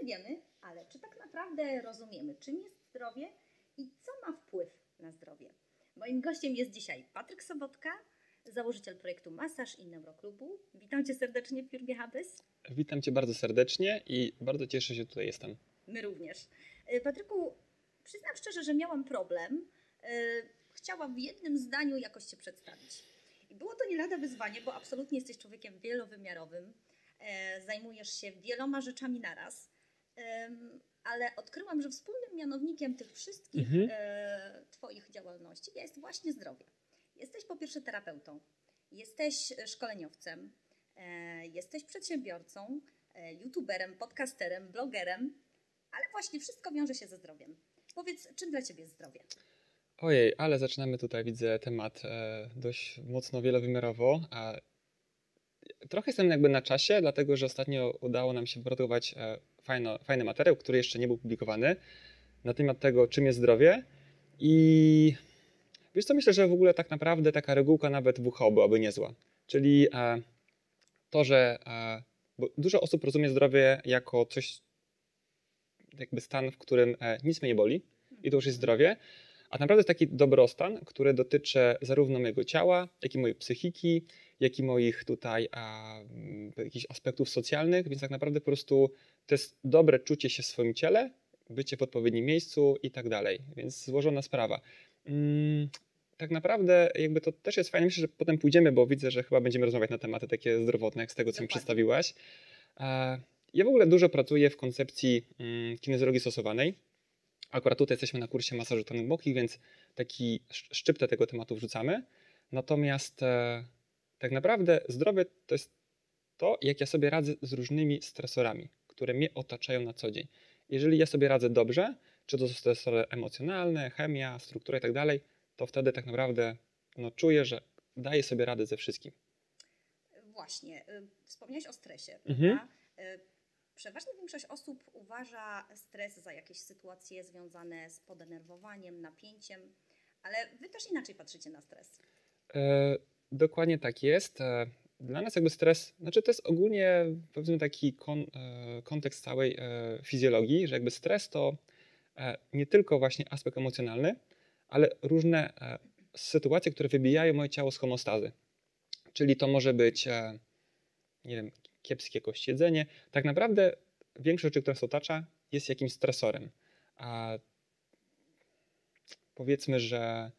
wiemy, ale czy tak naprawdę rozumiemy, czym jest zdrowie i co ma wpływ na zdrowie? Moim gościem jest dzisiaj Patryk Sobotka, założyciel projektu Masaż i Neuroklubu. Witam Cię serdecznie w firmie Habys. Witam Cię bardzo serdecznie i bardzo cieszę się, że tutaj jestem. My również. Patryku, przyznam szczerze, że miałam problem. Chciałam w jednym zdaniu jakoś Cię przedstawić. I było to nie lada wyzwanie, bo absolutnie jesteś człowiekiem wielowymiarowym. Zajmujesz się wieloma rzeczami naraz. Ale odkryłam, że wspólnym mianownikiem tych wszystkich Twoich działalności jest właśnie zdrowie. Jesteś po pierwsze terapeutą, jesteś szkoleniowcem, jesteś przedsiębiorcą, youtuberem, podcasterem, blogerem, ale właśnie wszystko wiąże się ze zdrowiem. Powiedz, czym dla Ciebie jest zdrowie? Ojej, ale zaczynamy tutaj, widzę, temat dość mocno wielowymiarowo. Trochę jestem jakby na czasie, dlatego że ostatnio udało nam się wyprodukować fajny materiał, który jeszcze nie był publikowany, na temat tego, czym jest zdrowie. I wiesz co, myślę, że w ogóle tak naprawdę taka regułka nawet WHO byłaby niezła. Czyli to, że bo dużo osób rozumie zdrowie jako coś, jakby stan, w którym nic mnie nie boli i to już jest zdrowie, a naprawdę taki dobrostan, który dotyczy zarówno mojego ciała, jak i mojej psychiki, jak i moich tutaj jakichś aspektów socjalnych, więc tak naprawdę po prostu to jest dobre czucie się w swoim ciele, bycie w odpowiednim miejscu i tak dalej, więc złożona sprawa. Tak naprawdę jakby to też jest fajne, myślę, że potem pójdziemy, bo widzę, że chyba będziemy rozmawiać na tematy takie zdrowotne, jak z tego, co mi przedstawiłaś. Ja w ogóle dużo pracuję w koncepcji kinezjologii stosowanej. Akurat tutaj jesteśmy na kursie masażu tonów głębokich, więc taki szczyptę tego tematu wrzucamy. Natomiast tak naprawdę zdrowie to jest to, jak ja sobie radzę z różnymi stresorami, które mnie otaczają na co dzień. Jeżeli ja sobie radzę dobrze, czy to są stresory emocjonalne, chemia, struktura i tak dalej, to wtedy tak naprawdę czuję, że daję sobie radę ze wszystkim. Właśnie, wspomniałeś o stresie, prawda? Przeważnie większość osób uważa stres za jakieś sytuacje związane z podenerwowaniem, napięciem, ale Wy też inaczej patrzycie na stres. Dokładnie tak jest. Dla nas jakby stres, znaczy to jest ogólnie powiedzmy taki kontekst całej fizjologii, że jakby stres to nie tylko właśnie aspekt emocjonalny, ale różne sytuacje, które wybijają moje ciało z homeostazy. Czyli to może być, nie wiem, kiepskie jakoś jedzenie. Tak naprawdę większość rzeczy, która nas otacza, jest jakimś stresorem. A powiedzmy, że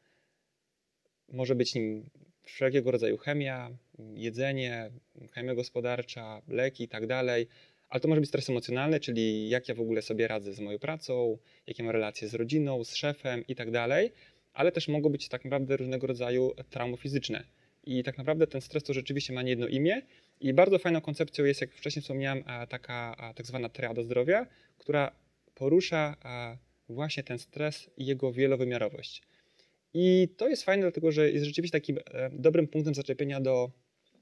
może być nim wszelkiego rodzaju chemia, jedzenie, chemia gospodarcza, leki i tak dalej, ale to może być stres emocjonalny, czyli jak ja w ogóle sobie radzę z moją pracą, jakie mam relacje z rodziną, z szefem i tak dalej, ale też mogą być tak naprawdę różnego rodzaju traumy fizyczne. I tak naprawdę ten stres to rzeczywiście ma nie jedno imię i bardzo fajną koncepcją jest, jak wcześniej wspomniałem, taka tak zwana triada zdrowia, która porusza właśnie ten stres i jego wielowymiarowość. I to jest fajne, dlatego że jest rzeczywiście takim dobrym punktem zaczepienia do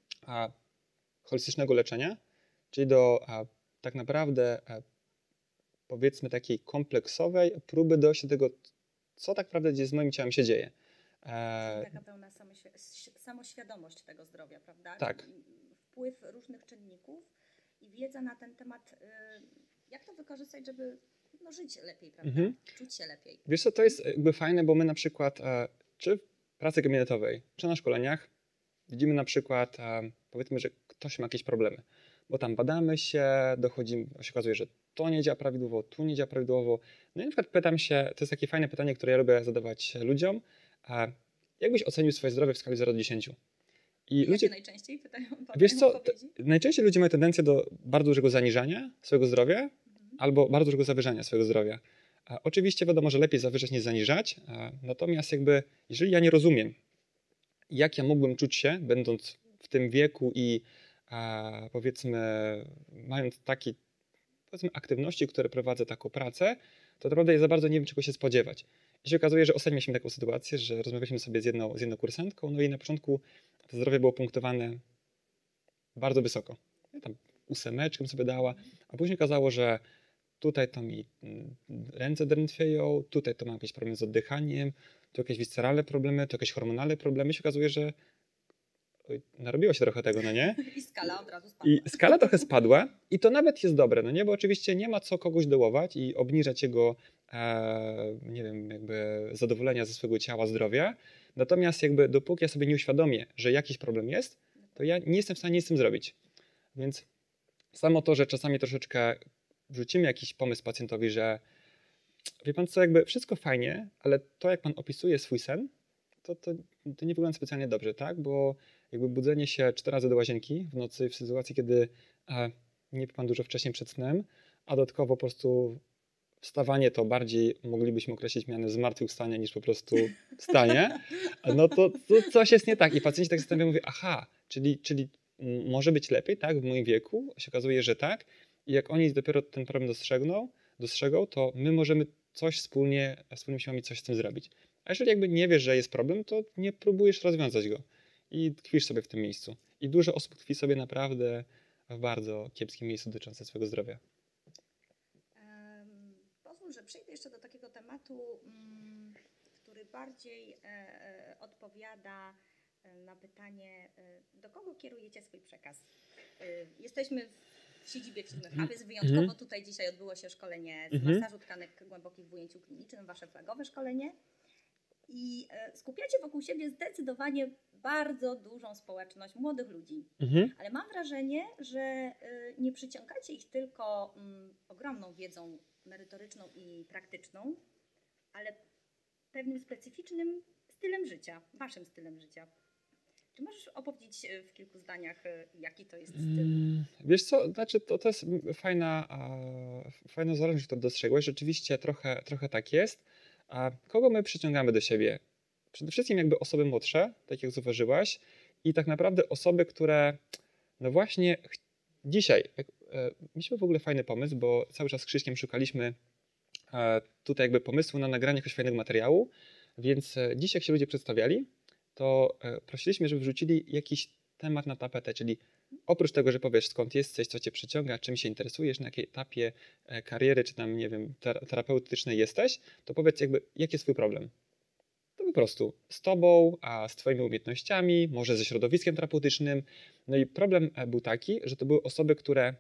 holistycznego leczenia, czyli do tak naprawdę powiedzmy takiej kompleksowej próby dojścia do tego, co tak naprawdę z moim ciałem się dzieje. Czyli taka pełna samoświadomość tego zdrowia, prawda? Tak. Czyli wpływ różnych czynników i wiedza na ten temat, jak to wykorzystać, żeby żyć lepiej, prawda? Czuć się lepiej. Wiesz co, to jest jakby fajne, bo my na przykład czy w pracy gabinetowej, czy na szkoleniach widzimy na przykład, powiedzmy, że ktoś ma jakieś problemy, bo tam badamy się, się okazuje, że to nie działa prawidłowo, tu nie działa prawidłowo. No i na przykład pytam się, to jest takie fajne pytanie, które ja lubię zadawać ludziom, jak byś ocenił swoje zdrowie w skali 0 do 10? I ludzie najczęściej pytają wiesz co, najczęściej ludzie mają tendencję do bardzo dużego zaniżania swojego zdrowia albo bardzo dużego zawyżania swojego zdrowia. Oczywiście wiadomo, że lepiej zawyżać niż zaniżać, natomiast jakby jeżeli ja nie rozumiem, jak ja mógłbym czuć się, będąc w tym wieku i powiedzmy mając takie powiedzmy aktywności, które prowadzę taką pracę, to naprawdę ja za bardzo nie wiem, czego się spodziewać. I się okazuje, że ostatnio mieliśmy taką sytuację, że rozmawialiśmy sobie z jedną kursantką, no i na początku to zdrowie było punktowane bardzo wysoko. Tam 8 bym sobie dała, a później okazało, że tutaj to mi ręce drętwieją, tutaj to mam jakieś problemy z oddychaniem, tu jakieś visceralne problemy, tu jakieś hormonalne problemy. I się okazuje, że oj, narobiło się trochę tego, no nie? I skala od razu spadła. I skala trochę spadła i to nawet jest dobre, no nie? Bo oczywiście nie ma co kogoś dołować i obniżać jego, nie wiem, jakby zadowolenia ze swojego ciała, zdrowia. Natomiast jakby dopóki ja sobie nie uświadomię, że jakiś problem jest, to ja nie jestem w stanie nic z tym zrobić. Więc samo to, że czasami troszeczkę wrzucimy jakiś pomysł pacjentowi, że wie pan co, jakby wszystko fajnie, ale to jak pan opisuje swój sen, to nie wygląda specjalnie dobrze, tak? Bo jakby budzenie się 4 razy do łazienki w nocy w sytuacji, kiedy nie wie pan dużo wcześniej przed snem, a dodatkowo po prostu wstawanie to bardziej moglibyśmy określić mianem zmartwychwstania niż po prostu wstanie, no to coś jest nie tak. I pacjenci tak zastanawiają, mówią, aha, czyli może być lepiej, tak? W moim wieku się okazuje, że tak. I jak oni dopiero ten problem dostrzegą, to my możemy coś wspólnymi siłami coś z tym zrobić. A jeżeli jakby nie wiesz, że jest problem, to nie próbujesz rozwiązać go i tkwisz sobie w tym miejscu. I dużo osób tkwi sobie naprawdę w bardzo kiepskim miejscu dotyczącym swojego zdrowia. Pozwól, że przejdę jeszcze do takiego tematu, który bardziej odpowiada na pytanie, do kogo kierujecie swój przekaz. Jesteśmy w siedzibie firmy Havis, wyjątkowo tutaj dzisiaj odbyło się szkolenie z masażu tkanek głębokich w ujęciu klinicznym, wasze flagowe szkolenie. I skupiacie wokół siebie zdecydowanie bardzo dużą społeczność młodych ludzi. Ale mam wrażenie, że nie przyciągacie ich tylko ogromną wiedzą merytoryczną i praktyczną, ale pewnym specyficznym stylem życia, waszym stylem życia. Czy możesz opowiedzieć w kilku zdaniach, jaki to jest styl? Wiesz co, znaczy to jest fajna zależność, którą dostrzegłeś. Rzeczywiście trochę tak jest. A kogo my przyciągamy do siebie? Przede wszystkim jakby osoby młodsze, tak jak zauważyłaś, i tak naprawdę osoby, które no właśnie dzisiaj, mieliśmy w ogóle fajny pomysł, bo cały czas z Krzyśkiem szukaliśmy tutaj jakby pomysłu na nagranie jakiegoś fajnego materiału, więc dziś jak się ludzie przedstawiali, to prosiliśmy, żeby wrzucili jakiś temat na tapetę, czyli oprócz tego, że powiesz skąd jesteś, co cię przyciąga, czym się interesujesz, na jakiej etapie kariery, czy tam, nie wiem, terapeutycznej jesteś, to powiedz jakby, jaki jest twój problem. To po prostu z tobą, a z twoimi umiejętnościami, może ze środowiskiem terapeutycznym. No i problem był taki, że to były osoby, które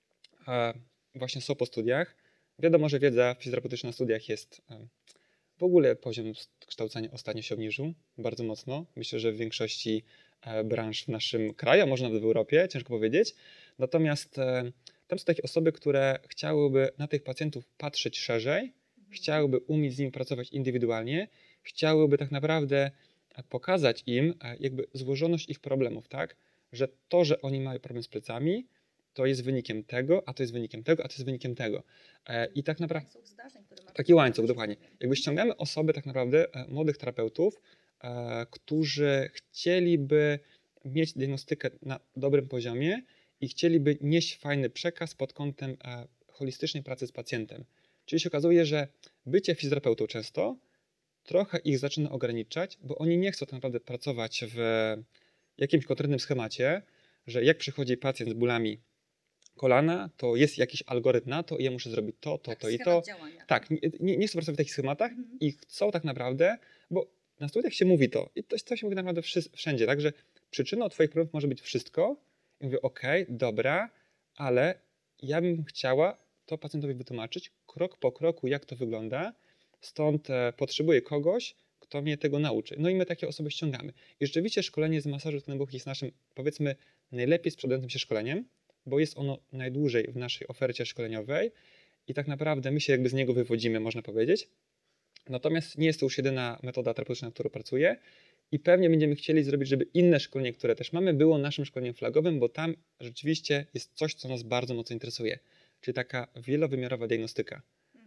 właśnie są po studiach. Wiadomo, że wiedza fizjoterapeutyczna na studiach jest... W ogóle poziom kształcenia ostatnio się obniżył bardzo mocno. Myślę, że w większości branż w naszym kraju, a może nawet w Europie, ciężko powiedzieć. Natomiast tam są takie osoby, które chciałyby na tych pacjentów patrzeć szerzej, chciałyby umieć z nimi pracować indywidualnie, chciałyby tak naprawdę pokazać im jakby złożoność ich problemów, tak? Że to, że oni mają problem z plecami, to jest wynikiem tego, a to jest wynikiem tego, a to jest wynikiem tego. I tak naprawdę... Łańcuch zdarzeń, który ma Taki łańcuch, dokładnie. Jakby ściągamy osoby tak naprawdę, młodych terapeutów, którzy chcieliby mieć diagnostykę na dobrym poziomie i chcieliby nieść fajny przekaz pod kątem holistycznej pracy z pacjentem. Czyli się okazuje, że bycie fizjoterapeutą często trochę ich zaczyna ograniczać, bo oni nie chcą tak naprawdę pracować w jakimś konkretnym schemacie, że jak przychodzi pacjent z bólami kolana, to jest jakiś algorytm na to i ja muszę zrobić to i to. Działania. Tak, nie chcą pracować w takich schematach i chcą tak naprawdę, bo na studiach się mówi to i to się mówi tak naprawdę wszędzie, także przyczyną twoich problemów może być wszystko i mówię, okej, dobra, ale ja bym chciała to pacjentowi wytłumaczyć krok po kroku, jak to wygląda, stąd potrzebuję kogoś, kto mnie tego nauczy. No i my takie osoby ściągamy. I rzeczywiście szkolenie z masażu głębokich jest naszym, powiedzmy, najlepiej sprzedającym się szkoleniem, bo jest ono najdłużej w naszej ofercie szkoleniowej i tak naprawdę my się jakby z niego wywodzimy, można powiedzieć. Natomiast nie jest to już jedyna metoda terapeutyczna, nad którą pracuję i pewnie będziemy chcieli zrobić, żeby inne szkolenie, które też mamy, było naszym szkoleniem flagowym, bo tam rzeczywiście jest coś, co nas bardzo mocno interesuje, czyli taka wielowymiarowa diagnostyka.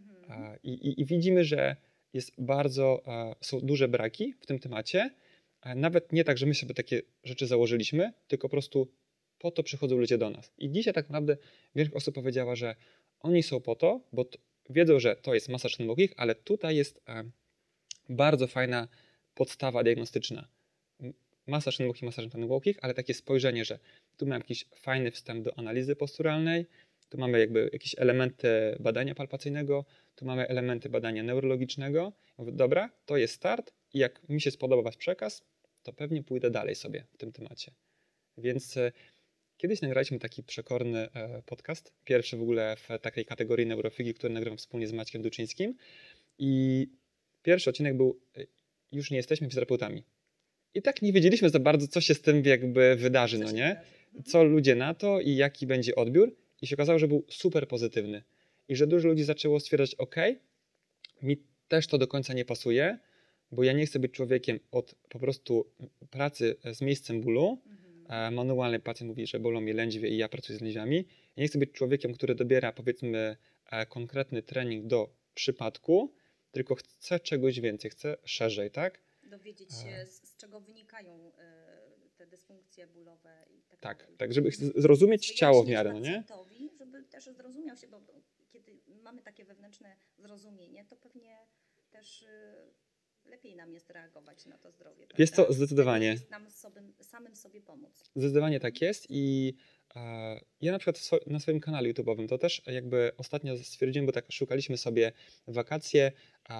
I widzimy, że jest są duże braki w tym temacie, nawet nie tak, że my sobie takie rzeczy założyliśmy, tylko po prostu po to przychodzą ludzie do nas. I dzisiaj tak naprawdę większość osób powiedziała, że oni są po to, bo wiedzą, że to jest masaż głębokich, ale tutaj jest bardzo fajna podstawa diagnostyczna. Masaż głębokich, ale takie spojrzenie, że tu mamy jakiś fajny wstęp do analizy posturalnej, tu mamy jakby jakieś elementy badania palpacyjnego, tu mamy elementy badania neurologicznego. Mówię, dobra, to jest start i jak mi się spodoba wasz przekaz, to pewnie pójdę dalej sobie w tym temacie. Więc kiedyś nagraliśmy taki przekorny podcast, pierwszy w ogóle w takiej kategorii neurofigi, który nagrywam wspólnie z Maćkiem Duczyńskim. I pierwszy odcinek był Już nie jesteśmy fizjoterapeutami. I tak nie wiedzieliśmy za bardzo, co się z tym jakby wydarzy, no nie? Co ludzie na to i jaki będzie odbiór. I się okazało, że był super pozytywny. I że dużo ludzi zaczęło stwierdzać, mi też to do końca nie pasuje, bo ja nie chcę być człowiekiem od po prostu pracy z miejscem bólu. Manualny pacjent mówi, że bolą mnie lędźwie i ja pracuję z lędźwiami. Ja nie chcę być człowiekiem, który dobiera powiedzmy konkretny trening do przypadku, tylko chcę czegoś więcej, chcę szerzej, tak? Dowiedzieć się, z czego wynikają te dysfunkcje bólowe i tak Tak, dalej. tak, żeby zrozumieć ciało w miarę, no nie? Pacjentowi, żeby też zrozumiał się, bo kiedy mamy takie wewnętrzne zrozumienie, to pewnie też lepiej nam jest reagować na to zdrowie. Wiesz prawda? co, zdecydowanie. Jest nam samym sobie pomóc. Zdecydowanie tak jest i ja na przykład na swoim kanale YouTube'owym to też jakby ostatnio stwierdziłem, bo tak szukaliśmy sobie w wakacje,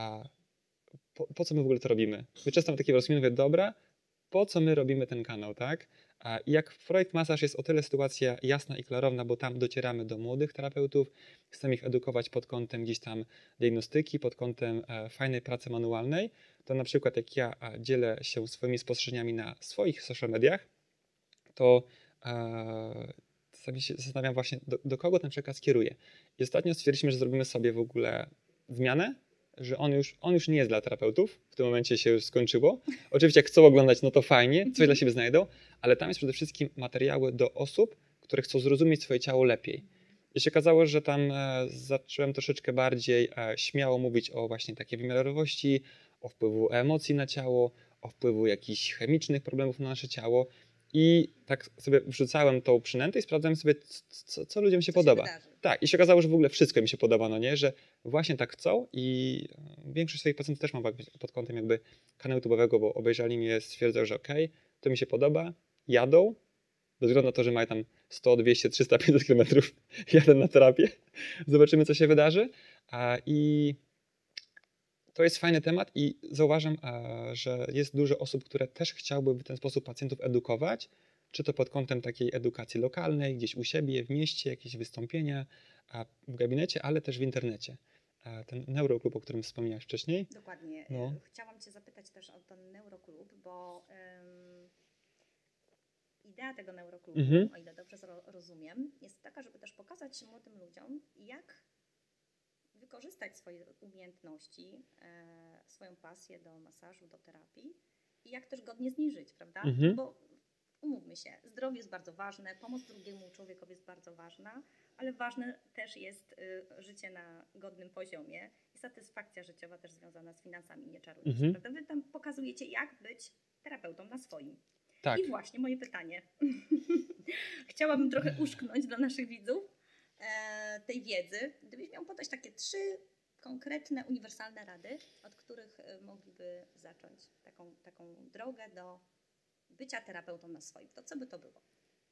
po co my w ogóle to robimy? My często mam takie rozkminy, mówię, dobra, po co my robimy ten kanał, tak? I jak w Projekt Masaż jest o tyle sytuacja jasna i klarowna, bo tam docieramy do młodych terapeutów, chcemy ich edukować pod kątem gdzieś tam diagnostyki, pod kątem fajnej pracy manualnej, to na przykład jak ja dzielę się swoimi spostrzeżeniami na swoich social mediach, to czasami się zastanawiam właśnie, do kogo ten przekaz kieruje. I ostatnio stwierdziliśmy, że zrobimy sobie w ogóle zmianę, że on już nie jest dla terapeutów, w tym momencie się już skończyło. Oczywiście jak chcą oglądać, no to fajnie, coś dla siebie znajdą, ale tam jest przede wszystkim materiały do osób, które chcą zrozumieć swoje ciało lepiej. I się okazało, że tam zacząłem troszeczkę bardziej śmiało mówić o właśnie takiej wymiarowości, o wpływu emocji na ciało, o wpływu jakichś chemicznych problemów na nasze ciało. I tak sobie wrzucałem tą przynętę i sprawdzałem sobie, co ludziom się podoba. Tak, i się okazało, że w ogóle wszystko mi się podoba, no nie, że właśnie tak chcą i większość swoich pacjentów też mam pod kątem jakby kanału YouTube'owego, bo obejrzeli mnie, stwierdzą, że to mi się podoba, jadą, bez względu na to, że mają tam 100, 200, 300, 500 kilometrów, jadę na terapię, zobaczymy, co się wydarzy. I to jest fajny temat i zauważam, że jest dużo osób, które też chciałyby w ten sposób pacjentów edukować, czy to pod kątem takiej edukacji lokalnej, gdzieś u siebie, w mieście, jakieś wystąpienia w gabinecie, ale też w internecie. Ten neuroklub, o którym wspomniałaś wcześniej. Dokładnie. Chciałam Cię zapytać też o ten neuroklub, bo idea tego neuroklubu, o ile dobrze rozumiem, jest taka, żeby też pokazać młodym ludziom, jak wykorzystać swoje umiejętności, swoją pasję do masażu, do terapii i jak też godnie z niej żyć, prawda? Bo umówmy się, zdrowie jest bardzo ważne, pomoc drugiemu człowiekowi jest bardzo ważna, ale ważne też jest życie na godnym poziomie i satysfakcja życiowa też związana z finansami, nie czarujcie się, prawda? Wy tam pokazujecie, jak być terapeutą na swoim. Tak. I właśnie moje pytanie. Chciałabym trochę uszknąć dla naszych widzów tej wiedzy. Gdybyś miał podać takie 3 konkretne, uniwersalne rady, od których mogliby zacząć taką drogę do bycia terapeutą na swoim, to co by to było?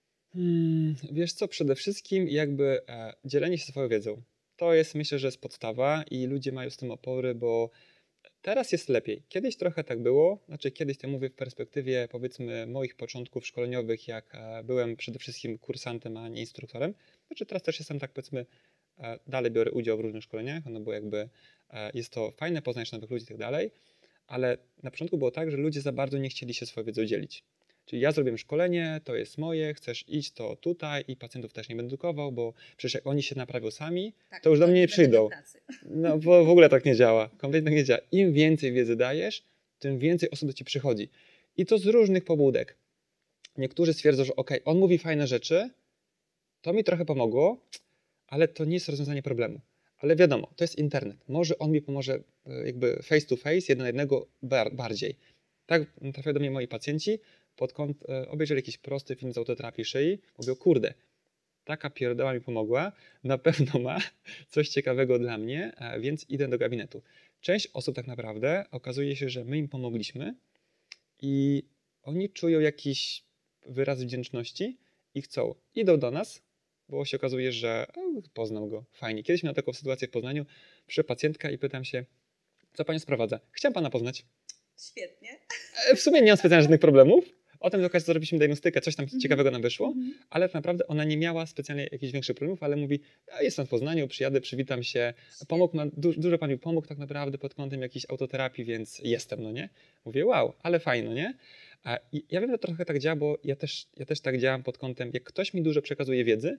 Wiesz co, przede wszystkim jakby dzielenie się swoją wiedzą. To jest, myślę, że jest podstawa i ludzie mają z tym opory, bo teraz jest lepiej. Kiedyś trochę tak było, znaczy kiedyś to mówię w perspektywie powiedzmy moich początków szkoleniowych, jak byłem przede wszystkim kursantem, a nie instruktorem. Znaczy teraz też jestem tak powiedzmy, dalej biorę udział w różnych szkoleniach, no bo jakby jest to fajne, poznajesz nowych ludzi i tak dalej, ale na początku było tak, że ludzie za bardzo nie chcieli się swoją wiedzą dzielić. Czyli ja zrobiłem szkolenie, to jest moje, chcesz iść, to tutaj i pacjentów też nie będę edukował, bo przecież jak oni się naprawią sami, tak, to już do mnie nie przyjdą. No bo w ogóle tak nie działa, kompletnie nie działa. Im więcej wiedzy dajesz, tym więcej osób do ci przychodzi. I to z różnych pobudek. Niektórzy stwierdzą, że on mówi fajne rzeczy, to mi trochę pomogło, ale to nie jest rozwiązanie problemu. Ale wiadomo, to jest internet. Może on mi pomoże jakby face to face, jeden na jednego bardziej. Tak trafiają do mnie moi pacjenci, obejrzeli jakiś prosty film z autoterapii szyi, mówią, kurde, taka pierdoła mi pomogła, na pewno ma coś ciekawego dla mnie, więc idę do gabinetu. Część osób tak naprawdę okazuje się, że my im pomogliśmy i oni czują jakiś wyraz wdzięczności i idą do nas, bo się okazuje, że poznał go, fajnie. Kiedyś miałem taką sytuację w Poznaniu, przyszła pacjentka i pytam się, co panią sprowadza? Chciałem pana poznać. Świetnie. W sumie nie mam specjalnie żadnych problemów, Potem do okazji zrobiliśmy diagnostykę, coś tam ciekawego nam wyszło, Mhm. ale tak naprawdę ona nie miała specjalnie jakichś większych problemów, ale mówi, ja jestem w Poznaniu, przyjadę, przywitam się, pomógł, dużo pan mi pomógł tak naprawdę pod kątem jakiejś autoterapii, więc jestem, no nie? Mówię, wow, ale fajnie, no nie? I ja wiem, że trochę tak działa, bo ja też tak działam pod kątem, jak ktoś mi dużo przekazuje wiedzy,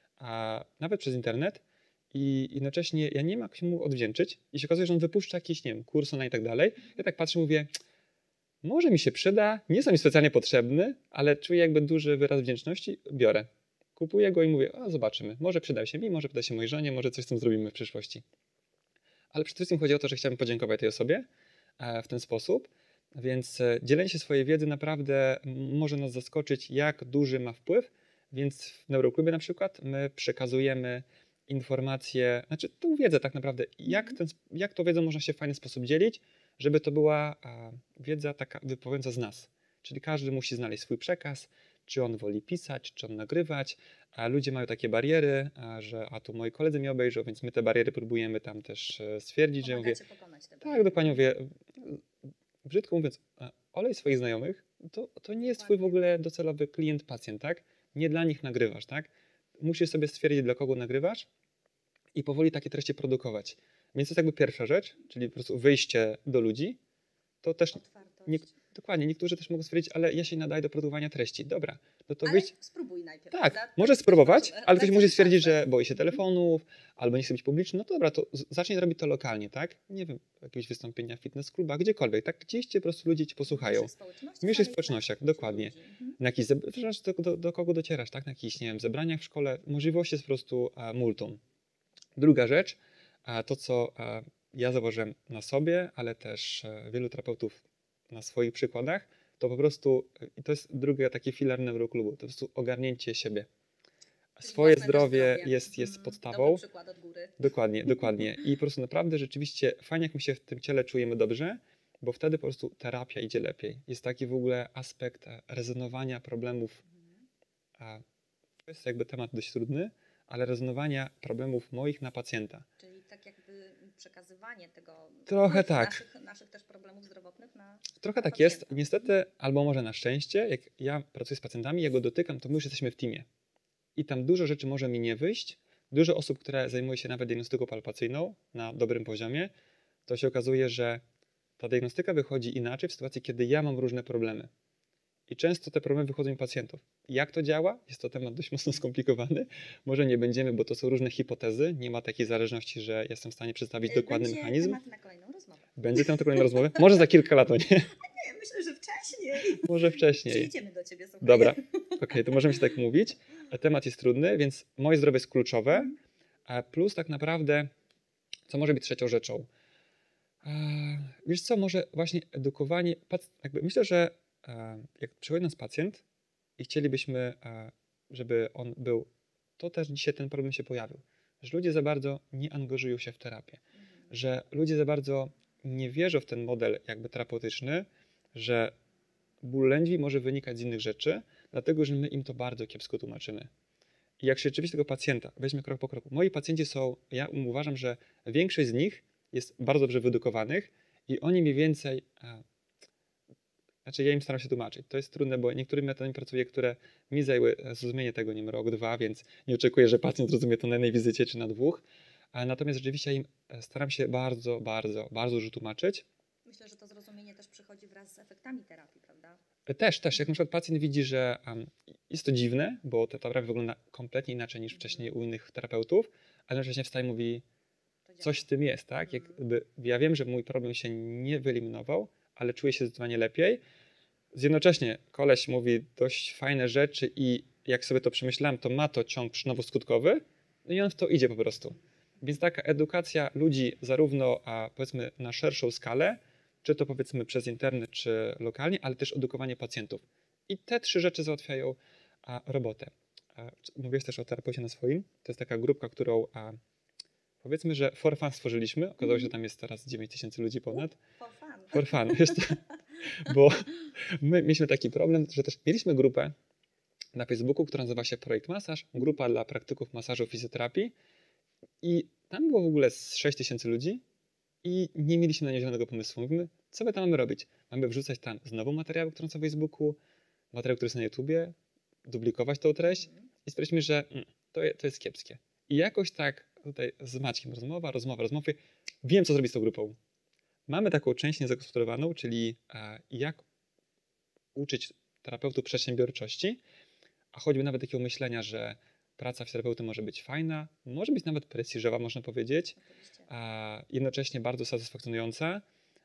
a nawet przez internet i jednocześnie ja nie mam jak się mu odwdzięczyć i się okazuje, że on wypuszcza jakiś, nie wiem, kurs online i tak dalej. Ja tak patrzę, mówię, może mi się przyda, nie jest mi specjalnie potrzebny, ale czuję jakby duży wyraz wdzięczności, biorę. Kupuję go i mówię, a zobaczymy, może przyda się mi, może przyda się mojej żonie, może coś z tym zrobimy w przyszłości. Ale przede wszystkim chodzi o to, że chciałbym podziękować tej osobie w ten sposób, więc dzielenie się swojej wiedzy naprawdę może nas zaskoczyć, jak duży ma wpływ, więc w Neuroklubie na przykład my przekazujemy informacje, znaczy tą wiedzę tak naprawdę, jak tą wiedzą można się w fajny sposób dzielić, żeby to była wiedza taka wypływająca z nas. Czyli każdy musi znaleźć swój przekaz, czy on woli pisać, czy on nagrywać, a ludzie mają takie bariery, że tu moi koledzy mnie obejrzą, więc my te bariery próbujemy tam też stwierdzić, że ja mówię, pokonać te tak, bariery. dokładnie mówię, brzydko mówiąc, olej swoich znajomych, to nie jest twój w ogóle docelowy klient, pacjent, tak? Nie dla nich nagrywasz, tak? Musisz sobie stwierdzić, dla kogo nagrywasz i powoli takie treści produkować. Więc to jest jakby pierwsza rzecz, czyli po prostu wyjście do ludzi. To też Otwartość. dokładnie, niektórzy też mogą stwierdzić, ale ja się nie nadaję do produkowania treści. Dobra, no to Ale wyjść. spróbuj najpierw, Tak, prawda? może Też spróbować, możemy. ale ktoś Daj może sobie stwierdzić, szansę. że boi się telefonów, albo nie chce być publiczny. No to dobra, to zacznij robić to lokalnie, tak? Nie wiem, jakieś wystąpienia w fitness klubach, gdziekolwiek, tak? Gdzieś po prostu ludzie cię posłuchają. W mniejszych społecznościach, dokładnie. Na jakichś do kogo docierasz, tak? Na jakichś, nie wiem, zebraniach w szkole. Możliwości jest po prostu multum. Druga rzecz, to co ja zauważyłem na sobie, ale też wielu terapeutów na swoich przykładach, to po prostu, i to jest drugi taki filar neuroklubu, to po prostu ogarnięcie siebie. Swoje zdrowie jest podstawą. Dobry przykład od góry. Dokładnie. I po prostu naprawdę rzeczywiście fajnie, jak my się w tym ciele czujemy dobrze, bo wtedy po prostu terapia idzie lepiej. Jest taki w ogóle aspekt rezonowania problemów. To jest jakby temat dość trudny, ale rezonowania problemów moich na pacjenta. Czyli tak jakby przekazywanie tego. Trochę tak. Naszych też problemów zdrowotnych na. Trochę na tak pacjenta. jest. Niestety, albo może na szczęście, jak ja pracuję z pacjentami, ja go dotykam, to my już jesteśmy w teamie. I tam dużo rzeczy może mi nie wyjść. Dużo osób, które zajmuje się nawet diagnostyką palpacyjną na dobrym poziomie, to się okazuje, że ta diagnostyka wychodzi inaczej w sytuacji, kiedy ja mam różne problemy. I często te problemy wychodzą mi pacjentów. Jak to działa? Jest to temat dość mocno skomplikowany. Może nie będziemy, bo to są różne hipotezy. Nie ma takiej zależności, że jestem w stanie przedstawić dokładny mechanizm. Temat na kolejną rozmowę. Będzie temat na kolejną rozmowę. Może za kilka lat, nie? Nie, myślę, że wcześniej. Może wcześniej. Przyjdziemy do ciebie, słuchaj. Dobra, okej, to możemy się tak mówić. Temat jest trudny, więc moje zdrowie jest kluczowe. Plus tak naprawdę, co może być trzecią rzeczą? Wiesz co, może właśnie edukowanie. Jakby myślę, że jak przychodzi nas pacjent i chcielibyśmy, żeby on był, to też dzisiaj ten problem się pojawił. Że ludzie za bardzo nie angażują się w terapię. Że ludzie za bardzo nie wierzą w ten model jakby terapeutyczny, że ból lędźwi może wynikać z innych rzeczy, dlatego że my im to bardzo kiepsko tłumaczymy. I jak się rzeczywiście tego pacjenta weźmie krok po kroku. Moi pacjenci są, ja uważam, że większość z nich jest bardzo dobrze wyedukowanych i oni mniej więcej, znaczy ja im staram się tłumaczyć. To jest trudne, bo niektórymi metodami pracuję, które mi zajęły zrozumienie tego, nie wiem, rok, dwa, więc nie oczekuję, że pacjent zrozumie to na jednej wizycie czy na dwóch. Natomiast rzeczywiście im staram się bardzo, bardzo, bardzo dużo tłumaczyć. Myślę, że to zrozumienie też przychodzi wraz z efektami terapii, prawda? Też. Jak na przykład pacjent widzi, że jest to dziwne, bo ta terapia wygląda kompletnie inaczej niż wcześniej u innych terapeutów, ale jednocześnie wstaje i mówi, coś w tym jest, tak? Jakby ja wiem, że mój problem się nie wyeliminował, ale czuję się zdecydowanie lepiej. Jednocześnie koleś mówi dość fajne rzeczy i jak sobie to przemyślałem, to ma to ciąg przyczynowo-skutkowy, no i on w to idzie po prostu. Więc taka edukacja ludzi zarówno powiedzmy na szerszą skalę, czy to powiedzmy przez internet, czy lokalnie, ale też edukowanie pacjentów. I te trzy rzeczy załatwiają robotę. Mówiłeś też o terapeucie na swoim. To jest taka grupka, którą powiedzmy, że for fun stworzyliśmy. Okazało się, że tam jest teraz 9000 ludzi ponad. For fun. Wiesz co? Bo my mieliśmy taki problem, że też mieliśmy grupę na Facebooku, która nazywa się Projekt Masaż. Grupa dla praktyków masażu, fizjoterapii. I tam było w ogóle z 6000 ludzi i nie mieliśmy na nie żadnego pomysłu. Mówimy, co my tam mamy robić? Mamy wrzucać tam znowu materiały, które są na Facebooku, materiał, który jest na YouTubie, duplikować tą treść i stwierdziliśmy, że to jest kiepskie. I jakoś tak tutaj z Maćkiem rozmowy. Wiem, co zrobić z tą grupą. Mamy taką część niezagospodarowaną, czyli jak uczyć terapeutów przedsiębiorczości, a choćby nawet takiego myślenia, że praca fizjoterapeuty może być fajna, może być nawet prestiżowa, można powiedzieć, a jednocześnie bardzo satysfakcjonująca.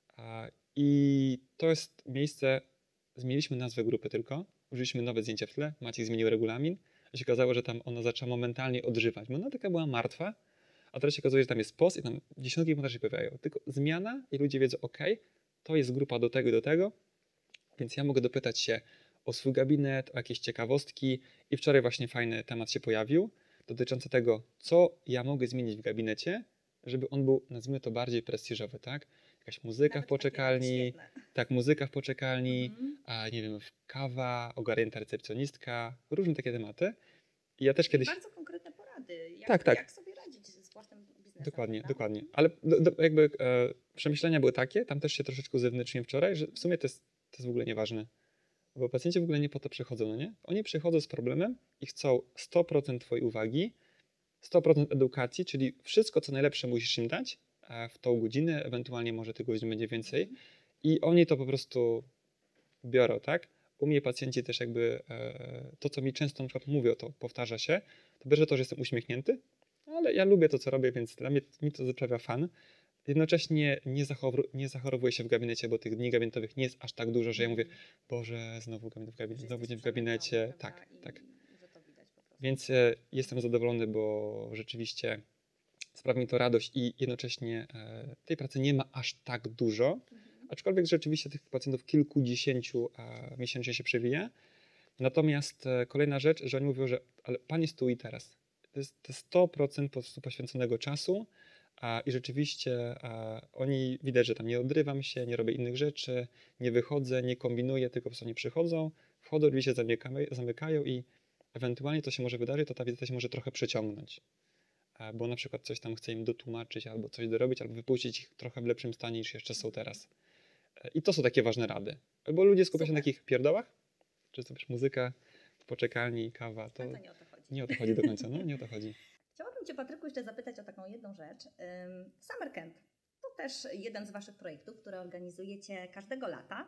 I to jest miejsce, zmieniliśmy nazwę grupy tylko, użyliśmy nowe zdjęcia w tle, Maciek zmienił regulamin i się okazało, że tam ona zaczęła momentalnie odżywać, bo ona taka była martwa, a teraz się okazuje, że tam jest post i tam dziesiątki komentarzy się pojawiają. Tylko zmiana i ludzie wiedzą, ok, to jest grupa do tego i do tego, więc ja mogę dopytać się o swój gabinet, o jakieś ciekawostki i wczoraj właśnie fajny temat się pojawił dotyczący tego, co ja mogę zmienić w gabinecie, żeby on był, nazwijmy to, bardziej prestiżowy, tak? Jakaś muzyka Nawet w poczekalni, takie muzyka w poczekalni, a nie wiem, kawa, ogarnięta recepcjonistka, różne takie tematy. I ja też kiedyś... Bardzo konkretne porady, Tak. jak sobie radzić z własnym biznesem. Dokładnie. Ale jakby przemyślenia były takie, tam też się troszeczkę uzewnętrzniłem wczoraj, że w sumie to jest w ogóle nieważne. Bo pacjenci w ogóle nie po to przychodzą, no nie? Oni przychodzą z problemem i chcą 100% twojej uwagi, 100% edukacji, czyli wszystko, co najlepsze musisz im dać w tą godzinę, ewentualnie może tych godzin będzie więcej. I oni to po prostu biorą, tak? U mnie pacjenci też jakby to, co mi często na przykład mówią, to powtarza się, to bierze to, że jestem uśmiechnięty, ale ja lubię to, co robię, więc dla mnie mi to sprawia fan. Jednocześnie nie zachorowuję się w gabinecie, bo tych dni gabinetowych nie jest aż tak dużo, że ja mówię, Boże, znowu dzień w gabinecie. Tak. Że to widać po prostu. Więc jestem zadowolony, bo rzeczywiście sprawia mi to radość i jednocześnie tej pracy nie ma aż tak dużo, aczkolwiek rzeczywiście tych pacjentów kilkudziesięciu miesięcznie się przewija. Natomiast kolejna rzecz, że oni mówią, że ale pan jest tu i teraz. To jest 100% po prostu poświęconego czasu i rzeczywiście oni widać, że tam nie odrywam się, nie robię innych rzeczy, nie wychodzę, nie kombinuję, tylko po prostu oni przychodzą, wchodzą, drzwi się zamykają i ewentualnie to się może wydarzyć, to ta wizyta się może trochę przeciągnąć. Bo na przykład coś tam chcę im dotłumaczyć, albo coś dorobić, albo wypuścić ich trochę w lepszym stanie niż jeszcze są teraz. I to są takie ważne rady. Bo ludzie skupiają się na takich pierdołach, czy to wiesz, muzyka w poczekalni, kawa, to nie o to chodzi. nie o to chodzi do końca, no nie o to chodzi. Chciałabym Cię, Patryku, jeszcze zapytać o taką jedną rzecz. Summer Camp to też jeden z Waszych projektów, które organizujecie każdego lata.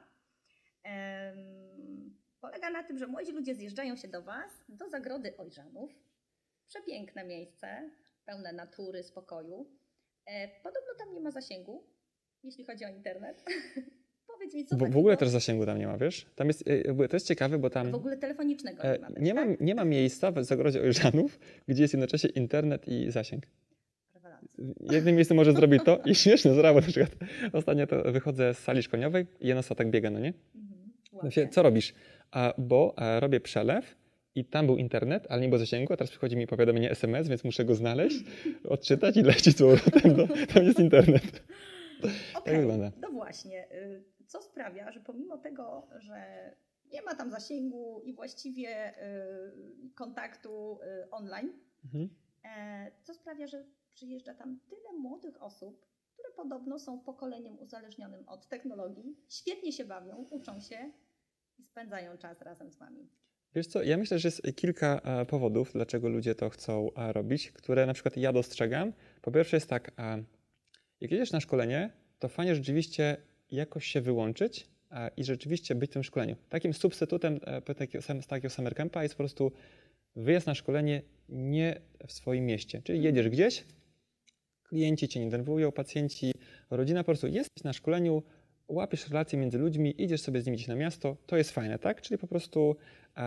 Polega na tym, że młodzi ludzie zjeżdżają się do Was, do Zagrody Ojrzanów. Przepiękne miejsce, pełne natury, spokoju. Podobno tam nie ma zasięgu, jeśli chodzi o internet. Powiedz mi, co W ogóle też zasięgu tam nie ma, wiesz? Tam jest, to jest ciekawe, bo tam... W ogóle telefonicznego nie ma. Nie ma miejsca w Zagrodzie Ojrzanów, gdzie jest jednocześnie internet i zasięg. Jednym miejscem może zrobić to i śmieszne sprawa, na przykład ostatnio to wychodzę z sali szkoleniowej i jedna tak biega, no nie? Co robisz? Bo robię przelew i tam był internet, ale nie było zasięgu, a teraz przychodzi mi powiadomienie SMS, więc muszę go znaleźć, odczytać i lecieć z powrotem, tam jest internet. Tak wygląda. No właśnie, co sprawia, że pomimo tego, że nie ma tam zasięgu i właściwie kontaktu online, co sprawia, że przyjeżdża tam tyle młodych osób, które podobno są pokoleniem uzależnionym od technologii, świetnie się bawią, uczą się i spędzają czas razem z Wami. Wiesz co, ja myślę, że jest kilka powodów, dlaczego ludzie to chcą robić, które na przykład ja dostrzegam. Po pierwsze jest tak, jak jedziesz na szkolenie, to fajnie rzeczywiście jakoś się wyłączyć i rzeczywiście być w tym szkoleniu. Takim substytutem z takiego summer campa jest po prostu wyjazd na szkolenie nie w swoim mieście. Czyli jedziesz gdzieś, klienci cię nie denerwują, pacjenci, rodzina, po prostu jesteś na szkoleniu, łapiesz relacje między ludźmi, idziesz sobie z nimi gdzieś na miasto, to jest fajne, tak? Czyli po prostu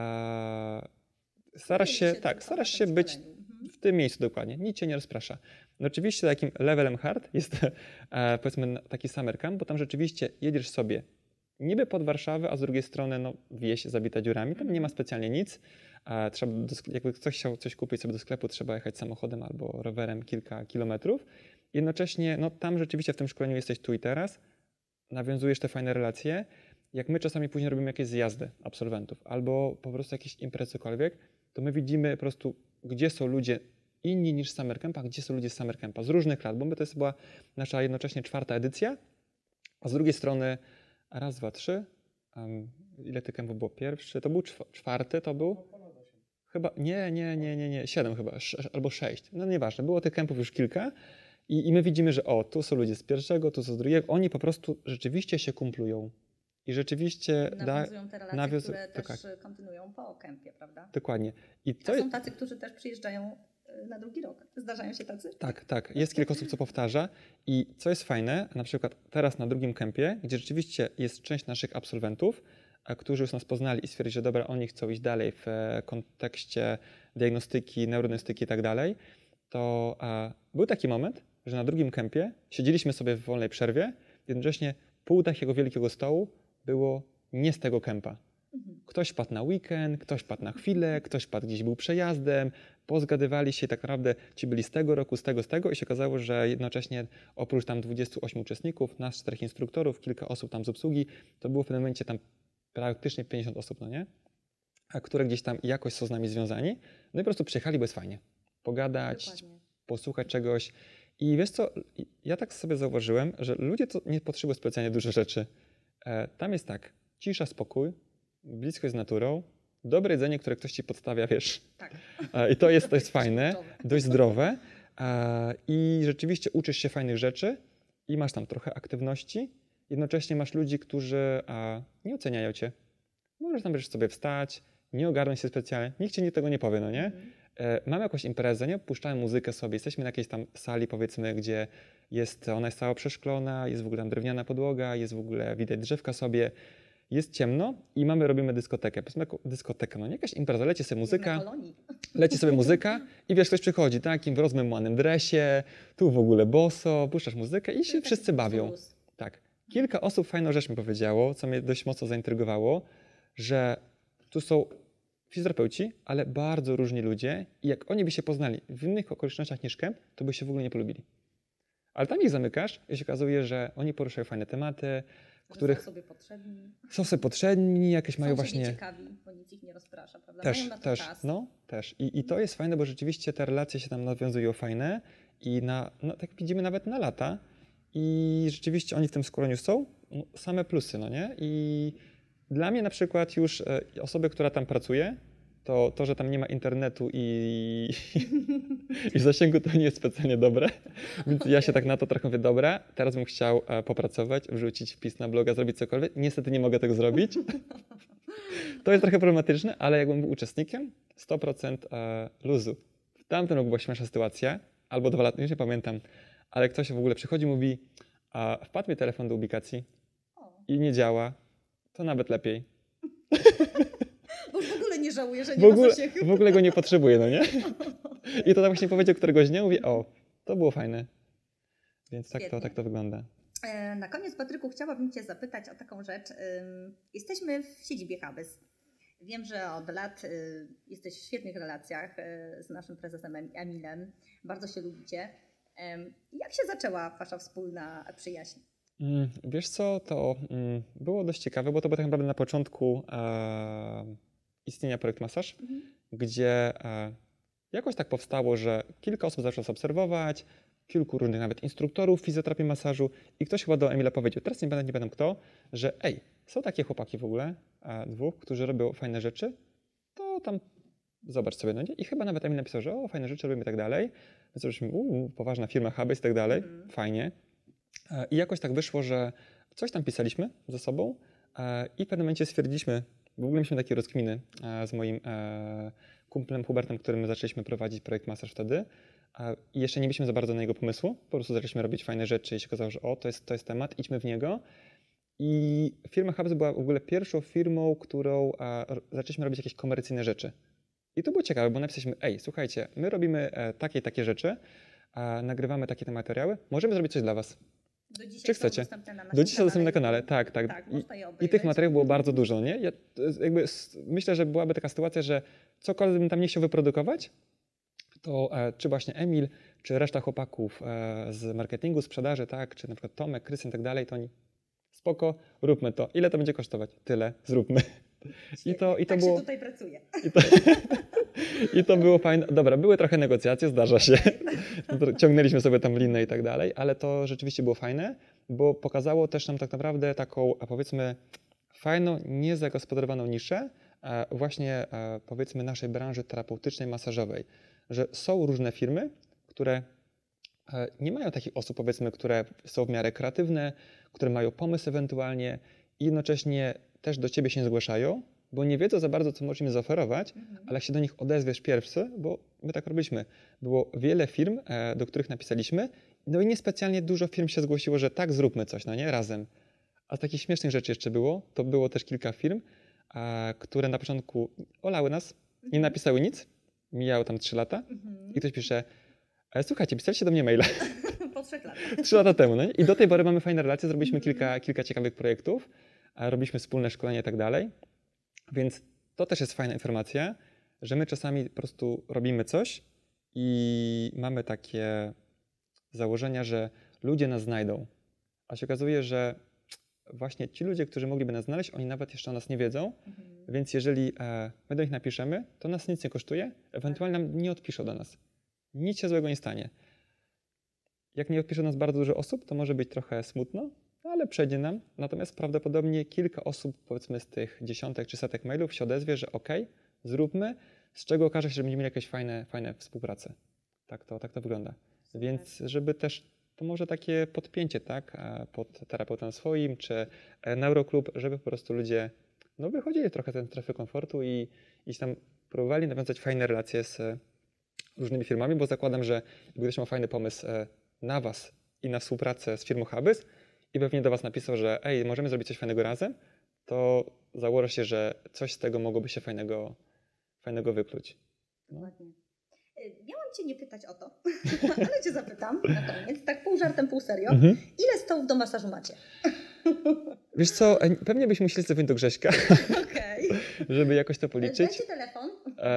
starasz się być w tym miejscu dokładnie, nic cię nie rozprasza. No oczywiście takim levelem hard jest powiedzmy taki summer camp, bo tam rzeczywiście jedziesz sobie niby pod Warszawę, a z drugiej strony no, wieś zabita dziurami, tam nie ma specjalnie nic. Trzeba jakby ktoś chciał coś kupić sobie do sklepu, trzeba jechać samochodem albo rowerem kilka kilometrów. Jednocześnie no, tam rzeczywiście w tym szkoleniu jesteś tu i teraz, nawiązujesz te fajne relacje. Jak my czasami później robimy jakieś zjazdy absolwentów albo po prostu jakieś imprezy, cokolwiek, to my widzimy po prostu, gdzie są ludzie inni niż z Summer Campa, gdzie są ludzie z Summer Campa z różnych lat, bo my to jest była nasza jednocześnie 4. edycja, a z drugiej strony raz, dwa, trzy, ile tych kempów było? Pierwszy, to był czwarty, to był? Chyba, nie, 7 chyba, albo 6. No nieważne, było tych kempów już kilka i my widzimy, że tu są ludzie z pierwszego, tu są z drugiego, oni po prostu rzeczywiście się kumplują. I rzeczywiście nawiązują te relacje, które też kontynuują po kempie, prawda? Dokładnie. Są tacy, którzy też przyjeżdżają na drugi rok. Zdarzają się tacy? Tak. Jest kilka osób, co powtarza. I co jest fajne, na przykład teraz na drugim kempie, gdzie rzeczywiście jest część naszych absolwentów, którzy już nas poznali i stwierdzili, że dobra, oni chcą iść dalej w kontekście diagnostyki, neurodiagnostyki i tak dalej, to był taki moment, że na drugim kempie siedzieliśmy sobie w wolnej przerwie, jednocześnie pół takiego wielkiego stołu było nie z tego kempa. Ktoś padł na weekend, ktoś padł na chwilę, ktoś padł gdzieś był przejazdem, pozgadywali się i tak naprawdę ci byli z tego roku, z tego i się okazało, że jednocześnie oprócz tam 28 uczestników, nas 4 instruktorów, kilka osób tam z obsługi, to było w pewnym momencie tam praktycznie 50 osób, no nie? A które gdzieś tam jakoś są z nami związani, no i po prostu przyjechali, bo jest fajnie. Pogadać, dokładnie. Posłuchać czegoś. I wiesz co, ja tak sobie zauważyłem, że ludzie to nie potrzebują specjalnie dużo rzeczy. Tam jest tak, cisza, spokój, bliskość z naturą, dobre jedzenie, które ktoś ci podstawia, wiesz. Tak. I to jest fajne, dość zdrowe. I rzeczywiście uczysz się fajnych rzeczy i masz tam trochę aktywności. Jednocześnie masz ludzi, którzy nie oceniają cię. Możesz tam wiesz, sobie wstać, nie ogarnąć się specjalnie. Nikt ci tego nie powie, no nie? Mamy jakąś imprezę, nie? Puszczamy muzykę sobie. Jesteśmy na jakiejś tam sali, powiedzmy, gdzie ona jest cała przeszklona, jest w ogóle tam drewniana podłoga, jest w ogóle widać drzewka sobie. Jest ciemno i robimy dyskotekę. Powiedzmy dyskotekę, no nie? Jakaś impreza, leci sobie muzyka i wiesz, ktoś przychodzi takim w rozmymanym dresie, tu w ogóle boso, puszczasz muzykę i się wszyscy bawią. Tak. Kilka osób fajną rzecz mi powiedziało, co mnie dość mocno zaintrygowało, że tu są fizjoterapeuci, ale bardzo różni ludzie i jak oni by się poznali w innych okolicznościach niż kemp, to by się w ogóle nie polubili. Ale tam ich zamykasz i się okazuje, że oni poruszają fajne tematy, których są sobie potrzebni, jakieś mają właśnie... Są ciekawi, bo nic ich nie rozprasza, prawda? Mają na to czas. Też. I to jest fajne, bo rzeczywiście te relacje się tam nawiązują fajne i tak widzimy nawet na lata i rzeczywiście oni w tym szkoleniu są same plusy, no nie? I dla mnie na przykład już osoby, która tam pracuje, to, że tam nie ma internetu i zasięgu, to nie jest specjalnie dobre. Więc ja się tak na to trochę mówię, dobra, teraz bym chciał popracować, wrzucić wpis na bloga, zrobić cokolwiek. Niestety nie mogę tego zrobić. To jest trochę problematyczne, ale jakbym był uczestnikiem, 100% luzu. W tamtym roku była śmieszna sytuacja, albo 2 lata, już nie pamiętam, ale ktoś w ogóle przychodzi i mówi, wpadł mi telefon do ubikacji i nie działa, to nawet lepiej. Bo w ogóle nie żałuję, że nie ma zasięgu. W ogóle go nie potrzebuję, no nie? I to tak właśnie powiedział któregoś dnia, mówię, to było fajne. Więc tak to wygląda. Na koniec, Patryku, chciałabym Cię zapytać o taką rzecz. Jesteśmy w siedzibie Habys. Wiem, że od lat jesteś w świetnych relacjach z naszym prezesem Emilem. Bardzo się lubicie. Jak się zaczęła Wasza wspólna przyjaźń? Wiesz co, to było dość ciekawe, bo to było tak naprawdę na początku istnienia Projekt Masaż, gdzie jakoś tak powstało, że kilka osób zaczęło nas obserwować, kilku różnych nawet instruktorów fizjoterapii masażu i ktoś chyba do Emila powiedział, teraz nie będę kto, że są takie chłopaki w ogóle, 2, którzy robią fajne rzeczy, to tam zobacz sobie, no nie? I chyba nawet Emil napisał, że fajne rzeczy robimy i tak dalej, więc robiliśmy, poważna firma, Habys i tak dalej, fajnie. I jakoś tak wyszło, że coś tam pisaliśmy ze sobą i w pewnym momencie stwierdziliśmy, w ogóle mieliśmy takie rozkminy z moim kumplem Hubertem, którym zaczęliśmy prowadzić projekt Masaż wtedy i jeszcze nie mieliśmy za bardzo na jego pomysłu, po prostu zaczęliśmy robić fajne rzeczy i się okazało, że to jest temat, idźmy w niego. I firma Habys była w ogóle pierwszą firmą, którą zaczęliśmy robić jakieś komercyjne rzeczy. I to było ciekawe, bo napisaliśmy, słuchajcie, my robimy takie rzeczy, nagrywamy takie materiały, możemy zrobić coś dla was. Do dzisiaj czy chcecie? Do dzisiaj dostępne na kanale, tak. I tych materiałów było bardzo dużo, nie? Ja myślę, że byłaby taka sytuacja, że cokolwiek bym tam nie chciał wyprodukować, to czy właśnie Emil, czy reszta chłopaków z marketingu, sprzedaży, tak, czy na przykład Tomek, Krystian i tak dalej, to oni spoko, róbmy to. Ile to będzie kosztować? Tyle, zróbmy. I to tak było... się tutaj pracuje. I to było fajne. Dobra, były trochę negocjacje, zdarza się. Ciągnęliśmy sobie tam linę i tak dalej, ale to rzeczywiście było fajne, bo pokazało też nam tak naprawdę taką, powiedzmy, fajną, niezagospodarowaną niszę właśnie powiedzmy naszej branży terapeutycznej, masażowej, że są różne firmy, które nie mają takich osób, powiedzmy, które są w miarę kreatywne, które mają pomysł ewentualnie i jednocześnie też do ciebie się zgłaszają, bo nie wiedzą za bardzo, co możesz im zaoferować, ale jak się do nich odezwiesz pierwszy, bo my tak robiliśmy, było wiele firm, do których napisaliśmy, no i niespecjalnie dużo firm się zgłosiło, że tak, zróbmy coś, no nie, razem. A z takich śmiesznych rzeczy jeszcze to było też kilka firm, które na początku olały nas, nie napisały nic, mijało tam 3 lata i ktoś pisze, słuchajcie, pisaliście do mnie maila Po 3 latach. 3 lata temu, no nie? I do tej pory mamy fajne relacje, zrobiliśmy kilka ciekawych projektów, robiliśmy wspólne szkolenia i tak dalej, więc to też jest fajna informacja, że my czasami po prostu robimy coś i mamy takie założenia, że ludzie nas znajdą, a się okazuje, że właśnie ci ludzie, którzy mogliby nas znaleźć, oni nawet jeszcze o nas nie wiedzą, więc jeżeli my do nich napiszemy, to nas nic nie kosztuje, ewentualnie nam nie odpiszą do nas. Nic się złego nie stanie. Jak nie odpisze nas bardzo dużo osób, to może być trochę smutno, ale przejdzie nam. Natomiast prawdopodobnie kilka osób, powiedzmy z tych dziesiątek czy setek mailów się odezwie, że okej, zróbmy, z czego okaże się, że będziemy mieli jakieś fajne współprace. Tak to wygląda. Super. Więc żeby też, to może takie podpięcie, tak, pod terapeutą swoim, czy neuroklub, żeby po prostu ludzie wychodzili trochę z tej strefy komfortu i tam próbowali nawiązać fajne relacje z różnymi firmami, bo zakładam, że jakby ktoś miał fajny pomysł na was i na współpracę z firmą Habys i pewnie do was napisał, że możemy zrobić coś fajnego razem, to założę się, że coś z tego mogłoby się fajnego wykluć. Dokładnie. Miałam cię nie pytać o to, ale cię zapytam na koniec, tak pół żartem, pół serio. Ile stołów do masażu macie? Wiesz co, pewnie byśmy musieli zadzwonić do Grześka, Okej. żeby jakoś to policzyć. Dajcie telefon.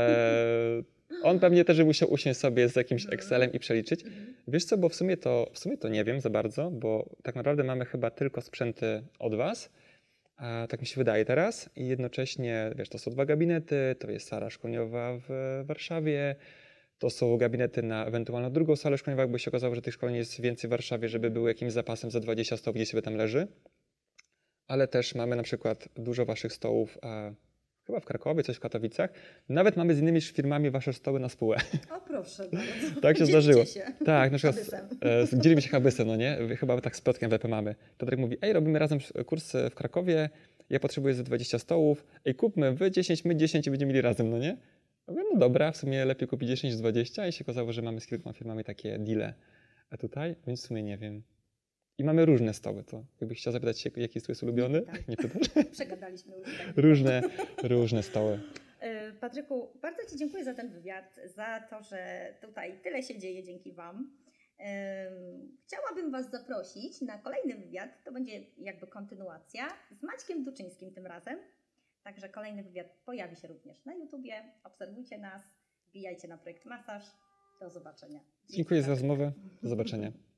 On pewnie też musiał usiąść sobie z jakimś Excelem i przeliczyć. Wiesz co, bo w sumie to nie wiem za bardzo, bo tak naprawdę mamy chyba tylko sprzęty od was. Tak mi się wydaje teraz. I jednocześnie, wiesz, to są 2 gabinety, to jest sala szkoleniowa w Warszawie, to są gabinety na ewentualną drugą salę szkoleniową, jakby się okazało, że tych szkoleń jest więcej w Warszawie, żeby były jakimś zapasem za 20 stołów, gdzieś sobie tam leży. Ale też mamy na przykład dużo waszych stołów, chyba w Krakowie, coś w Katowicach. Nawet mamy z innymi firmami wasze stoły na spółę. O proszę bardzo. Tak się Dzielcie zdarzyło. się. Tak, na przykład Habysem. dzielimy się Habysem, no nie? Chyba tak z Piotrkiem w EP mamy. Piotrek mówi, robimy razem kurs w Krakowie, ja potrzebuję ze 20 stołów, kupmy wy 10, my 10 i będziemy mieli razem, no nie? Ja mówię, no dobra, w sumie lepiej kupić 10 niż 20 i się okazało, że mamy z kilkoma firmami takie deale tutaj, więc w sumie nie wiem. I mamy różne stoły, to jakbyś chciał zapytać się, jaki jest ulubiony? Tak. Nie pytasz? Przegadaliśmy już. Tak. Różne stoły. Patryku, bardzo ci dziękuję za ten wywiad, za to, że tutaj tyle się dzieje dzięki wam. Chciałabym was zaprosić na kolejny wywiad, to będzie jakby kontynuacja z Maćkiem Duczyńskim tym razem. Także kolejny wywiad pojawi się również na YouTubie. Obserwujcie nas, wbijajcie na projekt Masaż. Do zobaczenia. Dziękuję za rozmowę. Do zobaczenia.